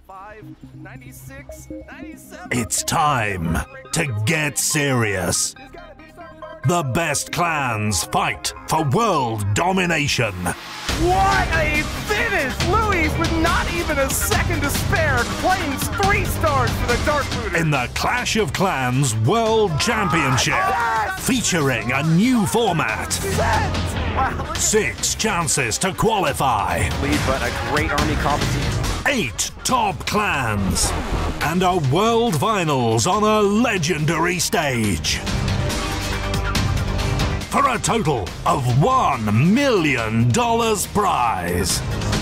95, 96, 97. It's time to get serious. The best clans fight for world domination. What a finish! Louis, with not even a second to spare, claims 3 stars for the Dark Looter. In the Clash of Clans World Championship, featuring a new format. 6 chances to qualify. Lead, but a great army composition. 8 top clans. And a world finals on a legendary stage. For a total of $1 million prize.